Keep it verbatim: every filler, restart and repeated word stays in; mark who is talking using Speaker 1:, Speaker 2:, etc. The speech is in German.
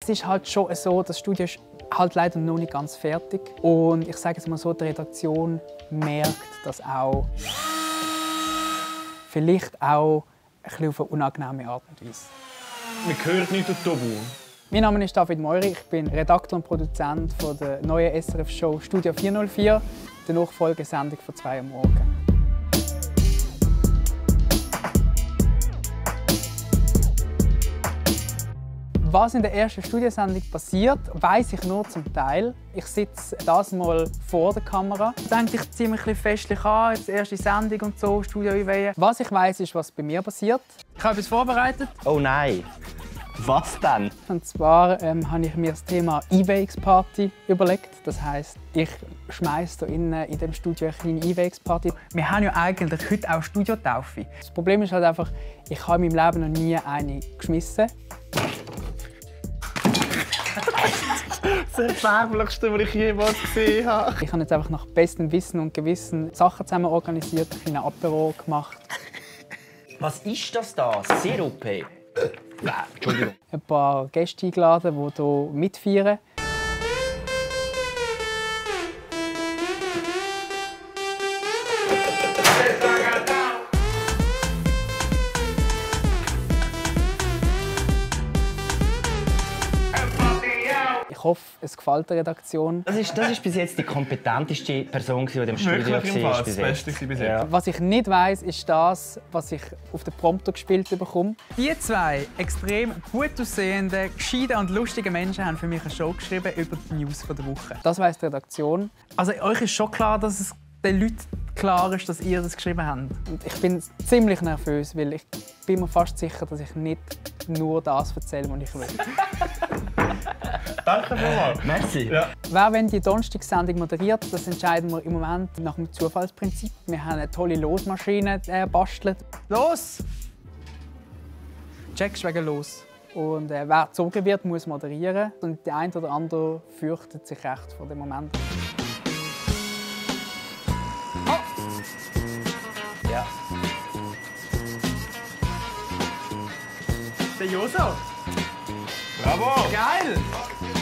Speaker 1: Es ist halt schon so, das Studio ist halt leider noch nicht ganz fertig. Und ich sage es mal so, die Redaktion merkt das auch. Vielleicht auch ein bisschen auf eine unangenehme Art und Weise.
Speaker 2: Man hört nicht auf Tobu.
Speaker 1: Mein Name ist David Meury, ich bin Redakteur und Produzent von der neuen S R F-Show Studio vierhundertvier, der Nachfolgesendung von zwei Uhr morgens. Was in der ersten Studiosendung passiert, weiss ich nur zum Teil. Ich sitze das mal vor der Kamera. Ich denke, ich ziehe mich ein bisschen festlich an, jetzt die erste Sendung und so, Studio-Einweihen. Was ich weiss, ist, was bei mir passiert. Ich habe etwas vorbereitet.
Speaker 2: Oh nein. Was denn?
Speaker 1: Und zwar ähm, habe ich mir das Thema E-Wakes-Party überlegt. Das heisst, ich schmeiße hier innen in dem Studio eine kleine E-Wakes-Party. Wir haben ja eigentlich heute auch Studiotaufe. Das Problem ist halt einfach, ich habe in meinem Leben noch nie eine geschmissen.
Speaker 2: Das Erbärmlichste, was ich jemals gesehen habe.
Speaker 1: Ich habe jetzt einfach nach bestem Wissen und Gewissen Sachen zusammen organisiert, ein kleines Apero gemacht.
Speaker 3: Was ist das da? Sirupe? Nein, Entschuldigung.
Speaker 1: Ein paar Gäste eingeladen, die hier mitfeiern. Ich hoffe, es gefällt der Redaktion.
Speaker 3: Das ist, das ist bis jetzt die kompetenteste Person, die in diesem Studio war.
Speaker 2: Wirklich, das Beste bis jetzt.
Speaker 1: Was ich nicht weiss, ist das, was ich auf den Prompter gespielt bekomme. Die zwei extrem gut aussehenden, gescheiten und lustigen Menschen haben für mich eine Show geschrieben über die News der Woche. Das weiss die Redaktion. Also euch ist schon klar, dass es den Leuten klar ist, dass ihr das geschrieben habt. Und ich bin ziemlich nervös, weil ich bin mir fast sicher, dass ich nicht nur das erzähle, was ich will.
Speaker 2: Danke vielmals.
Speaker 3: Merci.
Speaker 2: Ja.
Speaker 1: Wer wenn die Donnerstagssendung moderiert, das entscheiden wir im Moment nach dem Zufallsprinzip. Wir haben eine tolle Losmaschine gebastelt. Los! Checkst wegen los. Und äh, wer gezogen wird, muss moderieren. Und der eine oder andere fürchtet sich recht vor dem Moment.
Speaker 3: Ja.
Speaker 2: Der Joso. Bravo.
Speaker 1: Geil!